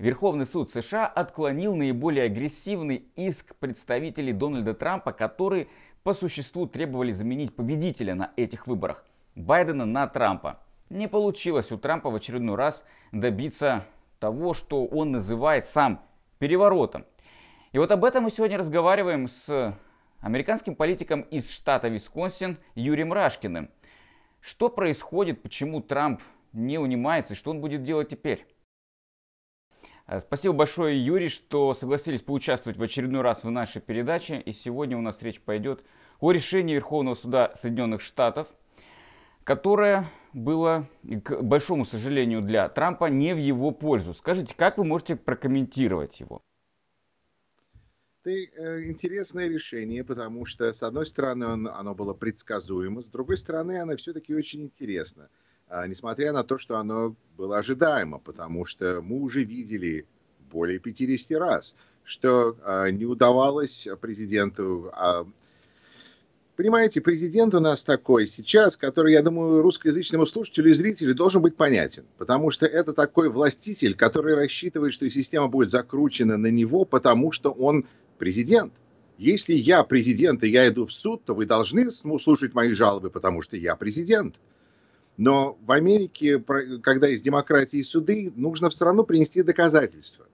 Верховный суд США отклонил наиболее агрессивный иск представителей Дональда Трампа, которые по существу требовали заменить победителя на этих выборах, Байдена на Трампа. Не получилось у Трампа в очередной раз добиться того, что он называет сам переворотом. И вот об этом мы сегодня разговариваем с американским политиком из штата Висконсин Юрием Рашкиным. Что происходит, почему Трамп не унимается и что он будет делать теперь? Спасибо большое, Юрий, что согласились поучаствовать в очередной раз в нашей передаче. И сегодня у нас речь пойдет о решении Верховного суда Соединенных Штатов, которое было, к большому сожалению для Трампа, не в его пользу. Скажите, как вы можете прокомментировать его? Это интересное решение, потому что, с одной стороны, оно было предсказуемо, с другой стороны, оно все-таки очень интересно. Несмотря на то, что оно было ожидаемо, потому что мы уже видели более 50 раз, что не удавалось президенту. Понимаете, президент у нас такой сейчас, который, я думаю, русскоязычному слушателю и зрителю должен быть понятен. Потому что это такой властитель, который рассчитывает, что система будет закручена на него, потому что он президент. Если я президент и я иду в суд, то вы должны слушать мои жалобы, потому что я президент. Но в Америке, когда есть демократия и суды, нужно все равно принести доказательства.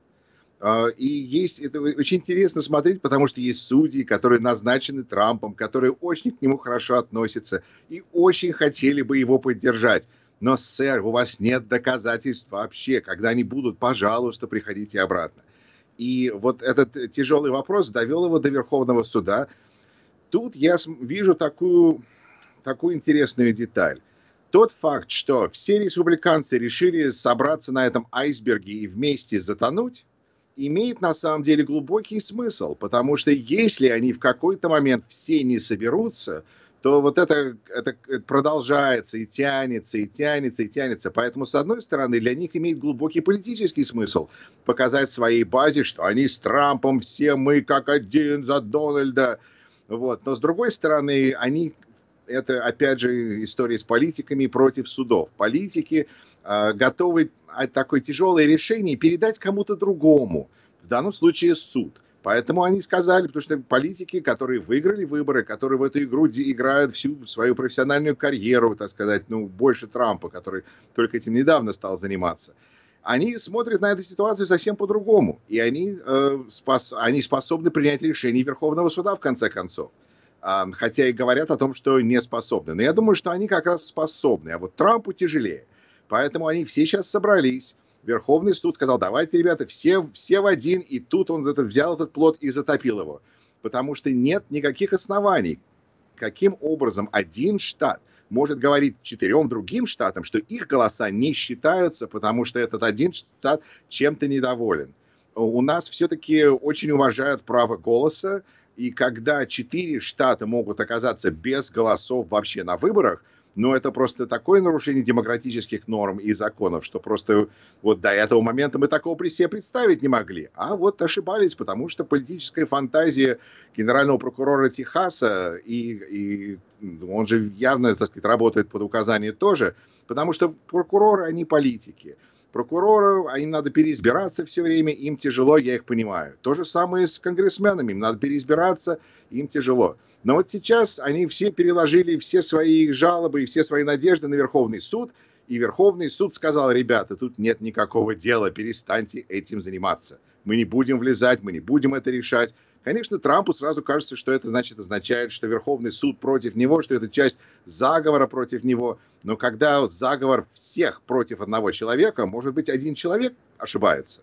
И это очень интересно смотреть, потому что есть судьи, которые назначены Трампом, которые очень к нему хорошо относятся и очень хотели бы его поддержать. Но, сэр, у вас нет доказательств вообще. Когда они будут, пожалуйста, приходите обратно. И вот этот тяжелый вопрос довел его до Верховного суда. Тут я вижу такую интересную деталь. Тот факт, что все республиканцы решили собраться на этом айсберге и вместе затонуть, имеет на самом деле глубокий смысл, потому что если они в какой-то момент все не соберутся, то вот это продолжается и тянется, и тянется, и тянется. Поэтому, с одной стороны, для них имеет глубокий политический смысл показать своей базе, что они с Трампом, все мы как один за Дональда. Вот. Но, с другой стороны, это, опять же, история с политиками против судов. Политики готовы такое тяжелое решение передать кому-то другому, в данном случае суд. Поэтому они сказали, потому что политики, которые выиграли выборы, которые в эту игру играют всю свою профессиональную карьеру, так сказать, больше Трампа, который только этим недавно стал заниматься, они смотрят на эту ситуацию совсем по-другому. И они способны принять решение Верховного суда, в конце концов. Хотя и говорят о том, что не способны. Но я думаю, что они как раз способны, а вот Трампу тяжелее. Поэтому они все сейчас собрались. Верховный суд сказал: давайте, ребята, все в один. И тут он взял этот плот и затопил его. Потому что нет никаких оснований, каким образом один штат может говорить 4 другим штатам, что их голоса не считаются, потому что этот один штат чем-то недоволен. У нас все-таки очень уважают право голоса. И когда 4 штата могут оказаться без голосов вообще на выборах, это просто такое нарушение демократических норм и законов, что просто вот до этого момента мы такого при себе представить не могли. А вот ошибались, потому что политическая фантазия генерального прокурора Техаса, и он же явно, так сказать, работает под указание тоже, потому что прокуроры, они политики. Прокуроров, им надо переизбираться все время, им тяжело, я их понимаю. То же самое с конгрессменами, им надо переизбираться, им тяжело. Но вот сейчас они все переложили все свои жалобы и все свои надежды на Верховный суд, и Верховный суд сказал: ребята, тут нет никакого дела, перестаньте этим заниматься. Мы не будем влезать, мы не будем это решать. Конечно, Трампу сразу кажется, что это означает, что Верховный суд против него, что это часть заговора против него. Но когда заговор всех против одного человека, может быть, один человек ошибается.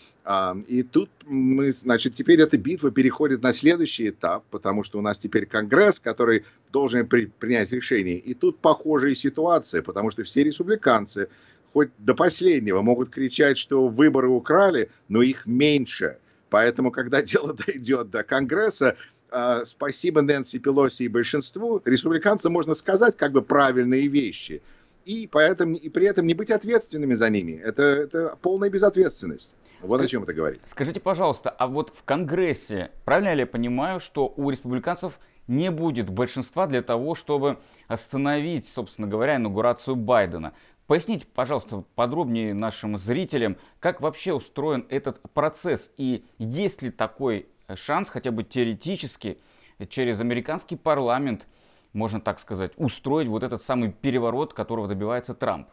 И тут теперь эта битва переходит на следующий этап, потому что у нас теперь Конгресс, который должен принять решение. И тут похожая ситуация, потому что все республиканцы, хоть до последнего, могут кричать, что выборы украли, но их меньше. Поэтому, когда дело дойдет до Конгресса, спасибо Нэнси Пелоси и большинству, республиканцам можно сказать как бы правильные вещи. И при этом не быть ответственными за ними. Это полная безответственность. Вот о чем это говорит. Скажите, пожалуйста, а вот в Конгрессе, правильно ли я понимаю, что у республиканцев не будет большинства для того, чтобы остановить, собственно говоря, инаугурацию Байдена? Поясните, пожалуйста, подробнее нашим зрителям, как вообще устроен этот процесс и есть ли такой шанс, хотя бы теоретически, через американский парламент, можно так сказать, устроить вот этот самый переворот, которого добивается Трамп?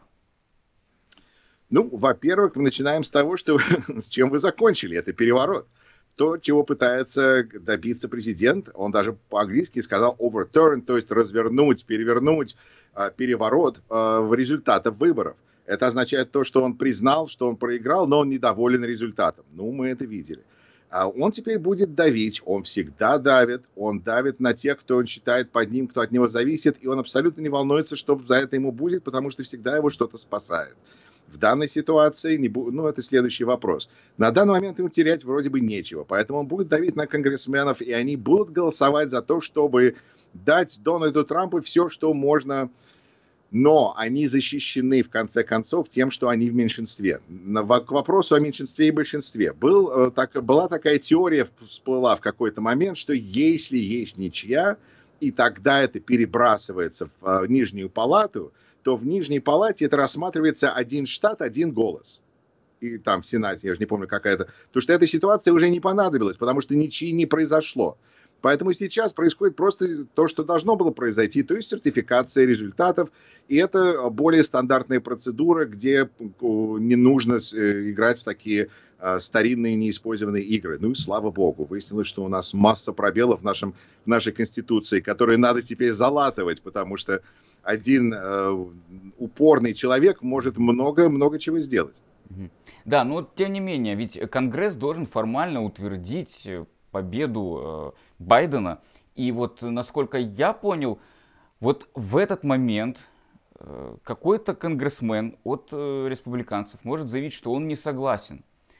Ну, во-первых, мы начинаем с того, что с чем вы закончили, это переворот. То, чего пытается добиться президент, он даже по-английски сказал overturn, то есть развернуть, перевернуть, переворот в результатах выборов. Это означает то, что он признал, что он проиграл, но он недоволен результатом. Ну, мы это видели. Он теперь будет давить, он всегда давит, он давит на тех, кто он считает под ним, кто от него зависит, и он абсолютно не волнуется, что за это ему будет, потому что всегда его что-то спасает. В данной ситуации, ну, это следующий вопрос. На данный момент ему терять вроде бы нечего, поэтому он будет давить на конгрессменов, и они будут голосовать за то, чтобы дать Дональду Трампу все, что можно, но они защищены, в конце концов, тем, что они в меньшинстве. К вопросу о меньшинстве и большинстве. Была такая теория, всплыла в какой-то момент, что если есть ничья, и тогда это перебрасывается в Нижнюю палату, то в Нижней палате это рассматривается один штат, один голос. И там в Сенате, я же не помню, какая-то. Потому что эта ситуация уже не понадобилась, потому что ничьи не произошло. Поэтому сейчас происходит просто то, что должно было произойти, то есть сертификация результатов. И это более стандартная процедура, где не нужно играть в такие старинные неиспользованные игры. Ну и слава богу, выяснилось, что у нас масса пробелов в нашей Конституции, которые надо теперь залатывать, потому что один упорный человек может много чего сделать. Да, но тем не менее, ведь Конгресс должен формально утвердить победу Байдена. И вот, насколько я понял, вот в этот момент какой-то конгрессмен от республиканцев может заявить, что он не согласен.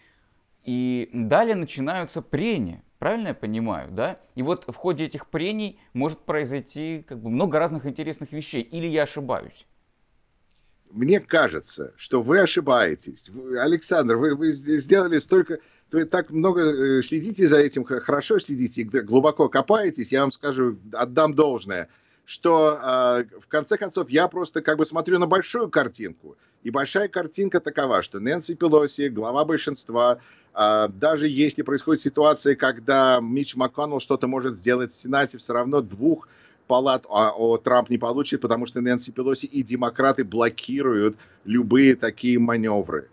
И далее начинаются прения. Правильно я понимаю, да? И вот в ходе этих прений может произойти как бы много разных интересных вещей. Или я ошибаюсь? Мне кажется, что вы ошибаетесь. Александр, вы сделали столько... Вы так много следите за этим, хорошо следите, глубоко копаетесь. Я вам скажу, отдам должное, что в конце концов я просто как бы смотрю на большую картинку. И большая картинка такова, что Нэнси Пелоси, глава большинства, даже если происходит ситуация, когда Митч МакКоннелл что-то может сделать в Сенате, все равно двух палат Трамп не получит, потому что Нэнси Пелоси и демократы блокируют любые такие маневры.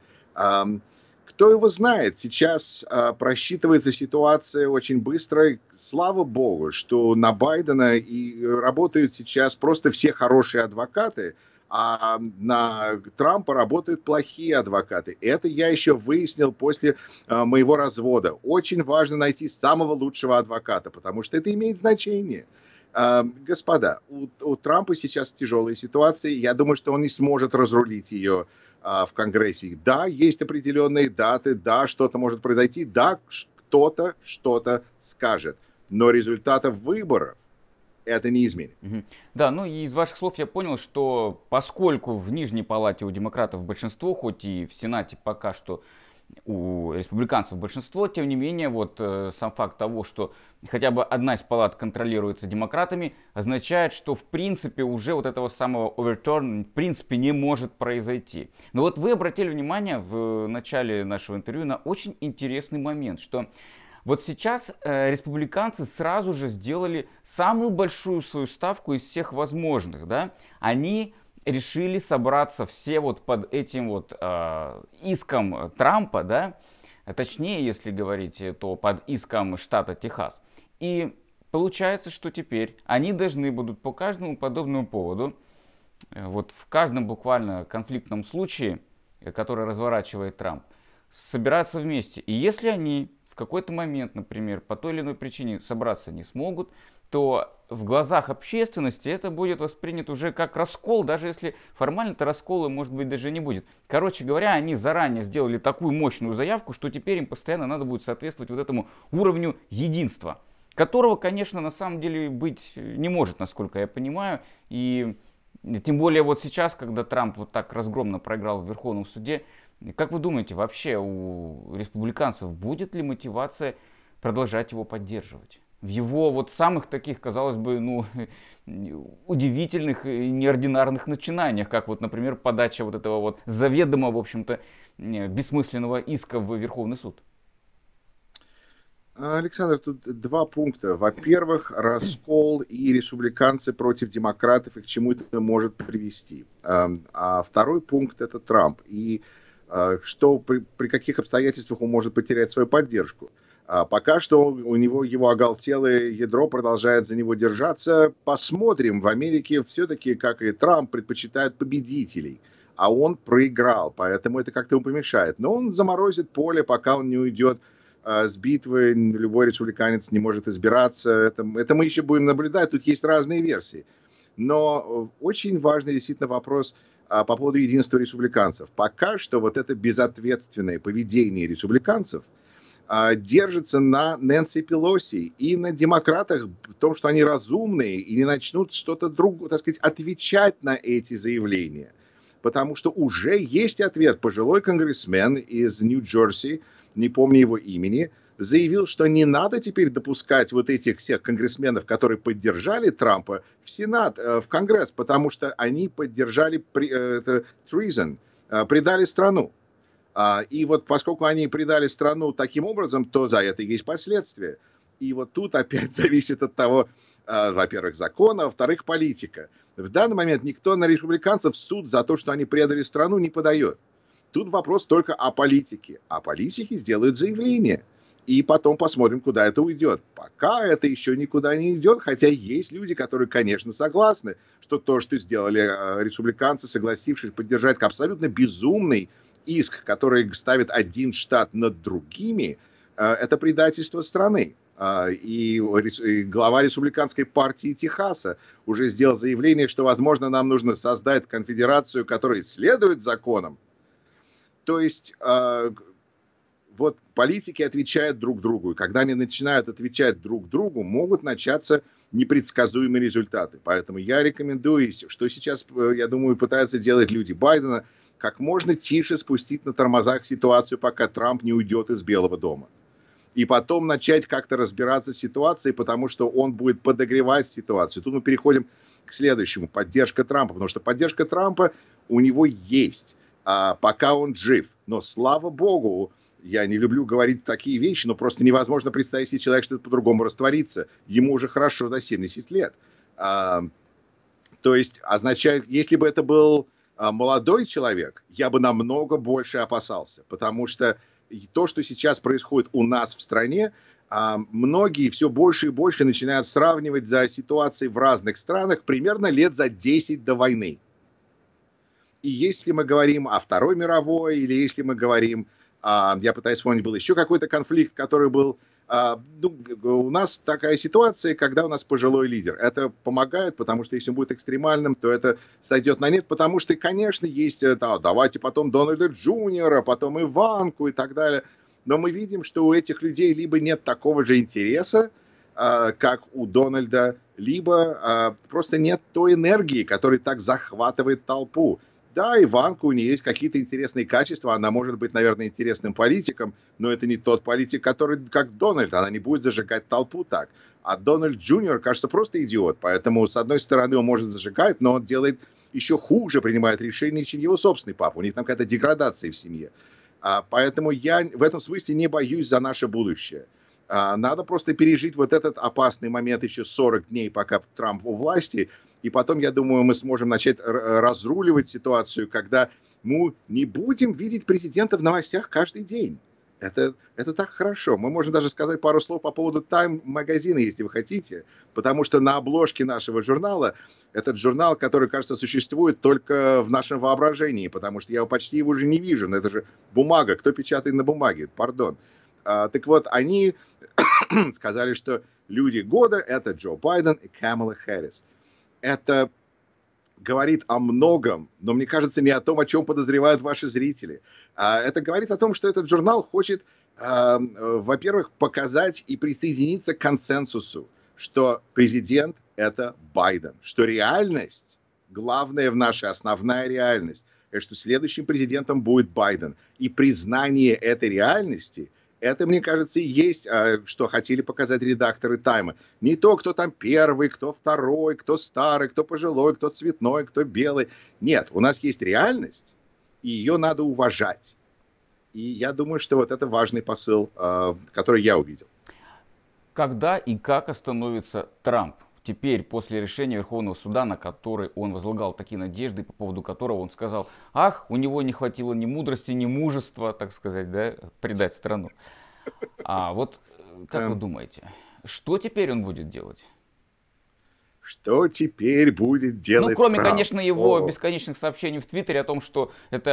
Кто его знает, сейчас просчитывается ситуация очень быстро. Слава богу, что на Байдена и работают сейчас просто все хорошие адвокаты, а на Трампа работают плохие адвокаты. Это я еще выяснил после моего развода. Очень важно найти самого лучшего адвоката, потому что это имеет значение. Господа, у Трампа сейчас тяжелая ситуация. Я думаю, что он не сможет разрулить ее в Конгрессе. Да, есть определенные даты, да, что-то может произойти, да, кто-то что-то скажет. Но результатов выборов это не изменит. Да, ну и из ваших слов я понял, что поскольку в Нижней палате у демократов большинство, хоть и в Сенате пока что у республиканцев большинство, тем не менее, вот сам факт того, что хотя бы одна из палат контролируется демократами, означает, что в принципе уже вот этого самого overturn в принципе не может произойти. Но вот вы обратили внимание в начале нашего интервью на очень интересный момент, что вот сейчас республиканцы сразу же сделали самую большую свою ставку из всех возможных, да, они решили собраться все вот под этим вот иском Трампа, да, точнее, если говорить, то под иском штата Техас. И получается, что теперь они должны будут по каждому подобному поводу, вот в каждом буквально конфликтном случае, который разворачивает Трамп, собираться вместе. И если они в какой-то момент, например, по той или иной причине собраться не смогут, то в глазах общественности это будет воспринято уже как раскол, даже если формально-то раскола, может быть, даже не будет. Короче говоря, они заранее сделали такую мощную заявку, что теперь им постоянно надо будет соответствовать вот этому уровню единства, которого, конечно, на самом деле быть не может, насколько я понимаю. И тем более вот сейчас, когда Трамп вот так разгромно проиграл в Верховном суде, как вы думаете, вообще у республиканцев будет ли мотивация продолжать его поддерживать? в его вот самых таких, казалось бы, ну, удивительных и неординарных начинаниях, как вот, например, подача вот этого вот заведомо, в общем-то, бессмысленного иска в Верховный суд. Александр, тут два пункта. Во-первых, раскол и республиканцы против демократов, и к чему это может привести. А второй пункт — это Трамп. И что при каких обстоятельствах он может потерять свою поддержку. Пока что у него его оголтелое ядро продолжает за него держаться. Посмотрим. В Америке все-таки, как и Трамп, предпочитают победителей. А он проиграл, поэтому это как-то ему помешает. Но он заморозит поле, пока он не уйдет с битвы. Любой республиканец не может избираться. Это мы еще будем наблюдать. Тут есть разные версии. Но очень важный действительно вопрос по поводу единства республиканцев. Пока что вот это безответственное поведение республиканцев держится на Нэнси Пелоси и на демократах в том, что они разумные и не начнут что-то другое, так сказать, отвечать на эти заявления. Потому что уже есть ответ. Пожилой конгрессмен из Нью-Джерси, не помню его имени, заявил, что не надо теперь допускать вот этих всех конгрессменов, которые поддержали Трампа, в Сенат, в Конгресс, потому что они поддержали treason, предали страну. И вот поскольку они предали страну таким образом, то за это есть последствия. И вот тут опять зависит от того, во-первых, закона, а во-вторых, политика. В данный момент никто на республиканцев в суд за то, что они предали страну, не подает. Тут вопрос только о политике. А политики сделают заявление. И потом посмотрим, куда это уйдет. Пока это еще никуда не идет, хотя есть люди, которые, конечно, согласны, что то, что сделали республиканцы, согласившись поддержать абсолютно безумный иск, который ставит один штат над другими, это предательство страны. И глава республиканской партии Техаса уже сделал заявление, что, возможно, нам нужно создать конфедерацию, которая следует законам. То есть вот политики отвечают друг другу, и когда они начинают отвечать друг другу, могут начаться непредсказуемые результаты. Поэтому я рекомендую, что сейчас, я думаю, пытаются делать люди Байдена, как можно тише спустить на тормозах ситуацию, пока Трамп не уйдет из Белого дома. И потом начать как-то разбираться с ситуацией, потому что он будет подогревать ситуацию. Тут мы переходим к следующему. Поддержка Трампа. Потому что поддержка Трампа у него есть, пока он жив. Но слава богу, я не люблю говорить такие вещи, но просто невозможно представить себе человека, что это по-другому растворится. Ему уже хорошо за 70 лет. То есть означает, если бы это был молодой человек, я бы намного больше опасался. Потому что то, что сейчас происходит у нас в стране, многие все больше и больше начинают сравнивать за ситуацией в разных странах примерно лет за 10 до войны. И если мы говорим о Второй мировой, или если мы говорим, я пытаюсь вспомнить, был еще какой-то конфликт, который был, у нас такая ситуация, когда у нас пожилой лидер. Это помогает, потому что если он будет экстремальным, то это сойдет на нет, потому что, конечно, есть, давайте потом Дональда Джуниора, потом Иванку и так далее. Но мы видим, что у этих людей либо нет такого же интереса, как у Дональда, либо просто нет той энергии, которая так захватывает толпу. Да, Иванка, у нее есть какие-то интересные качества, она может быть, наверное, интересным политиком, но это не тот политик, который, как Дональд, она не будет зажигать толпу так. А Дональд Джуниор, кажется, просто идиот, поэтому, с одной стороны, он может зажигать, но он делает еще хуже, принимает решения, чем его собственный папа. У них там какая-то деградация в семье. Поэтому я в этом смысле не боюсь за наше будущее. Надо просто пережить вот этот опасный момент еще 40 дней, пока Трамп у власти. И потом, я думаю, мы сможем начать разруливать ситуацию, когда мы не будем видеть президента в новостях каждый день. Это так хорошо. Мы можем даже сказать пару слов по поводу Time магазина, если вы хотите. Потому что на обложке нашего журнала, этот журнал, который, кажется, существует только в нашем воображении, потому что я почти его уже не вижу. Но это же бумага. Кто печатает на бумаге? Пардон. Так вот, они сказали, что люди года — это Джо Байден и Камала Харрис. Это говорит о многом, но мне кажется, не о том, о чем подозревают ваши зрители. Это говорит о том, что этот журнал хочет, во-первых, показать и присоединиться к консенсусу, что президент — это Байден, что реальность, главная в нашей, основная реальность, что следующим президентом будет Байден. И признание этой реальности — Это, мне кажется, и есть, что хотели показать редакторы Тайма. Не то, кто там первый, кто второй, кто старый, кто пожилой, кто цветной, кто белый. Нет, у нас есть реальность, и ее надо уважать. И я думаю, что вот это важный посыл, который я увидел. Когда и как остановится Трамп? Теперь, после решения Верховного суда, на который он возлагал такие надежды, по поводу которого он сказал, ах, у него не хватило ни мудрости, ни мужества, так сказать, да, предать страну. А вот как вы думаете, что теперь он будет делать? Что теперь будет делать Ну, кроме, Трамп? конечно, его бесконечных сообщений в Твиттере о том, что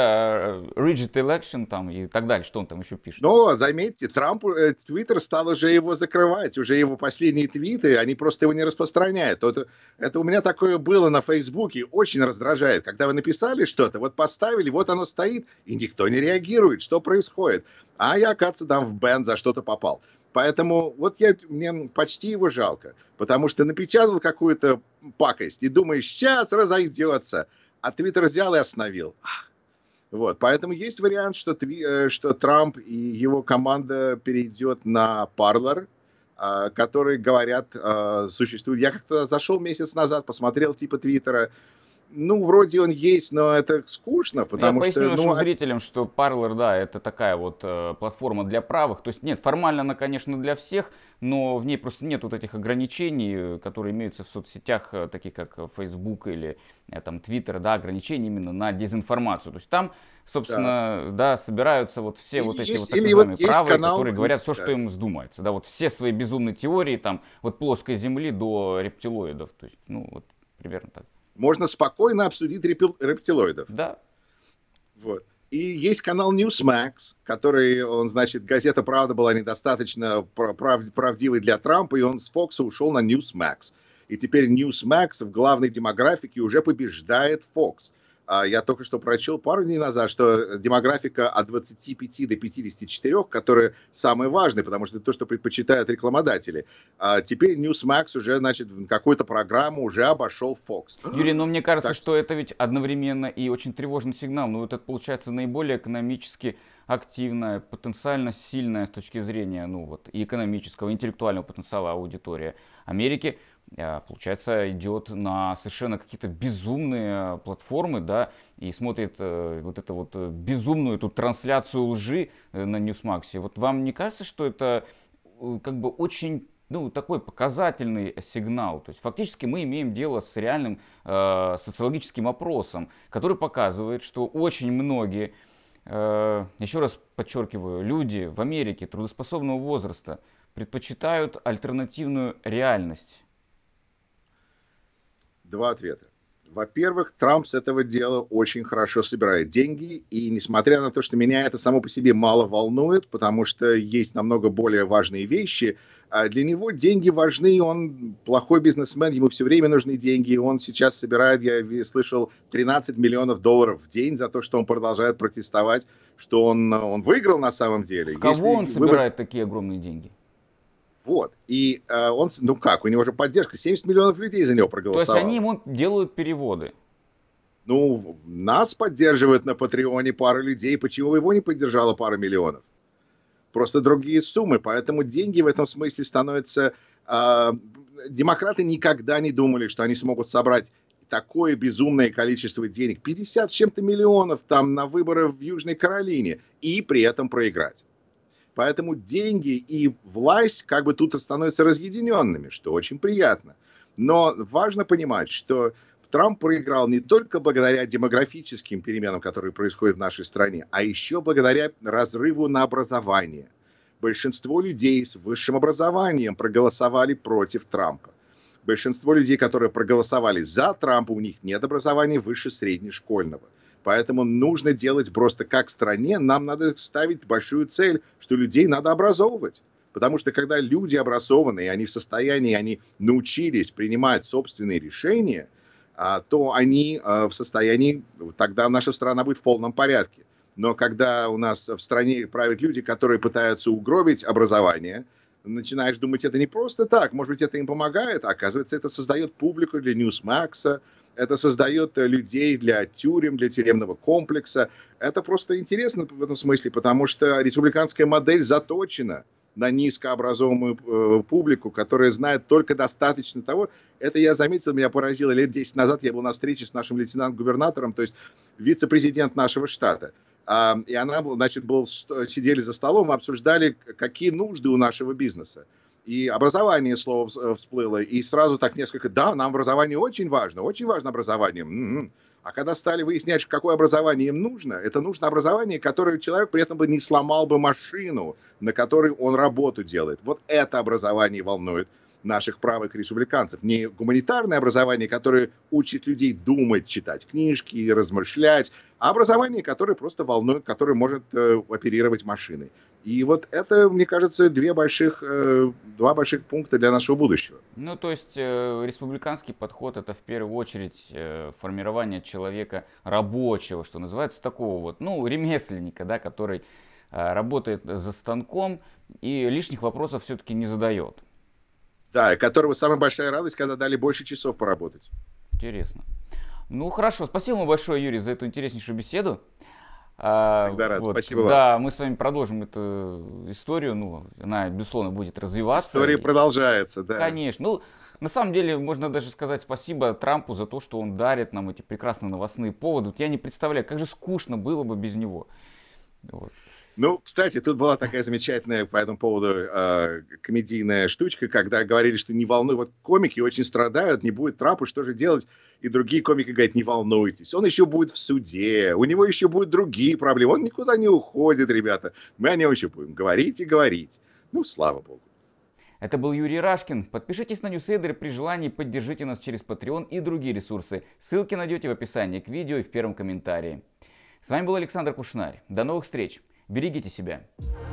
это rigid election там и так далее, что он там еще пишет. Но, заметьте, Трамп, Твиттер стал уже его закрывать, уже его последние твиты, они просто его не распространяют. Это у меня такое было на Фейсбуке, очень раздражает, когда вы написали что-то, вот поставили, вот оно стоит, и никто не реагирует, что происходит. А я, оказывается, там в бан за что-то попал. Поэтому вот мне почти его жалко, потому что напечатал какую-то пакость и думаешь, сейчас разойдется, а Твиттер взял и остановил. Вот, поэтому есть вариант, что Трамп и его команда перейдет на Parler, который, говорят, существует. Я как-то зашел месяц назад, посмотрел типа Твиттера. Ну, вроде он есть, но это скучно, потому Я что... поясню нашим зрителям, что Parler, да, это такая вот платформа для правых. То есть, нет, формально она, конечно, для всех, но в ней просто нет вот этих ограничений, которые имеются в соцсетях, таких как Facebook или там Twitter, да, ограничений именно на дезинформацию. То есть там, собственно, да, собираются вот все вот эти вот так называемые правые, которые говорят все, что им вздумается. Да, вот все свои безумные теории, там, от плоской земли до рептилоидов. То есть, ну, вот примерно так. Можно спокойно обсудить рептилоидов. Да. Вот. И есть канал Newsmax, который, значит, газета «Правда» была недостаточно правдивой для Трампа, и он с Фокса ушел на Newsmax. И теперь Newsmax в главной демографике уже побеждает Fox. Я только что прочел пару дней назад, что демографика от 25 до 54, которая самая важная, потому что это то, что предпочитают рекламодатели. Теперь Newsmax уже, значит, какую-то программу уже обошел Fox. Юрий, но мне кажется, что это ведь одновременно и очень тревожный сигнал. Ну, вот это получается наиболее экономически активная, потенциально сильная с точки зрения, ну, вот, и экономического, и интеллектуального потенциала аудитория Америки. Получается, идет на совершенно какие-то безумные платформы, да, и смотрит вот эту вот безумную эту трансляцию лжи на Newsmax. Вот вам не кажется, что это как бы очень, ну, такой показательный сигнал? То есть фактически мы имеем дело с реальным социологическим опросом, который показывает, что очень многие, еще раз подчеркиваю, люди в Америке трудоспособного возраста предпочитают альтернативную реальность. Два ответа. Во-первых, Трамп с этого дела очень хорошо собирает деньги, и несмотря на то, что меня это само по себе мало волнует, потому что есть намного более важные вещи, для него деньги важны, он плохой бизнесмен, ему все время нужны деньги, он сейчас собирает, я слышал, 13 миллионов долларов в день за то, что он продолжает протестовать, что он выиграл на самом деле. С кого он собирает такие огромные деньги? Вот. И он, ну как, у него же поддержка, 70 миллионов людей за него проголосовало. То есть они ему делают переводы? Ну, нас поддерживают на Патреоне пара людей, почему его не поддержала пара миллионов? Просто другие суммы, поэтому деньги в этом смысле становятся... демократы никогда не думали, что они смогут собрать такое безумное количество денег, 50 с чем-то миллионов там на выборы в Южной Каролине, и при этом проиграть. Поэтому деньги и власть как бы тут становятся разъединенными, что очень приятно. Но важно понимать, что Трамп проиграл не только благодаря демографическим переменам, которые происходят в нашей стране, а еще благодаря разрыву на образование. Большинство людей с высшим образованием проголосовали против Трампа. Большинство людей, которые проголосовали за Трампа, у них нет образования выше среднешкольного. Поэтому нужно делать просто как в стране, нам надо ставить большую цель, что людей надо образовывать. Потому что когда люди образованные, они в состоянии, они научились принимать собственные решения, то они в состоянии, тогда наша страна будет в полном порядке. Но когда у нас в стране правят люди, которые пытаются угробить образование, начинаешь думать, это не просто так, может быть, это им помогает, а оказывается, это создает публику для Newsmax, это создает людей для тюрем, для тюремного комплекса. Это просто интересно в этом смысле, потому что республиканская модель заточена на низкообразованную публику, которая знает только достаточно того. Это я заметил, меня поразило. Лет 10 назад я был на встрече с нашим лейтенант-губернатором, то есть вице-президент нашего штата. И она, значит, сидели за столом, обсуждали, какие нужды у нашего бизнеса. И образование слово всплыло, и сразу так несколько, да, нам образование очень важно образование. М-м. А когда стали выяснять, какое образование им нужно, это нужно образование, которое человек при этом бы не сломал бы машину, на которой он работу делает. Вот это образование волнует наших правых республиканцев. Не гуманитарное образование, которое учит людей думать, читать книжки, размышлять, а образование, которое просто волнует, которое может оперировать машиной. И вот это, мне кажется, два больших пункта для нашего будущего. Ну, то есть республиканский подход — это в первую очередь формирование человека рабочего, что называется, такого вот, ну, ремесленника, да, который работает за станком и лишних вопросов все-таки не задает. Да, и которого самая большая радость, когда дали больше часов поработать. Интересно. Ну, хорошо, спасибо вам большое, Юрий, за эту интереснейшую беседу. Всегда рад, Вот, спасибо вам. да, мы с вами продолжим эту историю, ну, она, безусловно, будет развиваться. История продолжается, да. Конечно. Ну, на самом деле, можно даже сказать спасибо Трампу за то, что он дарит нам эти прекрасные новостные поводы. Вот я не представляю, как же скучно было бы без него. Вот. Ну, кстати, тут была такая замечательная по этому поводу комедийная штучка, когда говорили, что не волнуй, вот комики очень страдают, не будет Трампа, что же делать? И другие комики говорят, не волнуйтесь, он еще будет в суде, у него еще будут другие проблемы, он никуда не уходит, ребята, мы о нем еще будем говорить и говорить. Ну, слава богу. Это был Юрий Рашкин. Подпишитесь на Ньюсейдер, при желании поддержите нас через Patreon и другие ресурсы. Ссылки найдете в описании к видео и в первом комментарии. С вами был Александр Кушнарь. До новых встреч. Берегите себя.